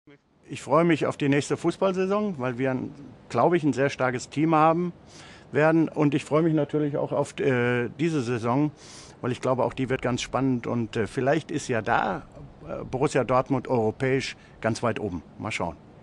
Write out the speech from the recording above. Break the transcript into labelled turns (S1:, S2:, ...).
S1: Ich freue mich auf die nächste Fußballsaison, weil wir, glaube ich, ein sehr starkes Team haben werden. Und ich freue mich natürlich auch auf diese Saison, weil ich glaube, auch die wird ganz spannend. Und vielleicht ist ja da Borussia Dortmund europäisch ganz weit oben. Mal schauen.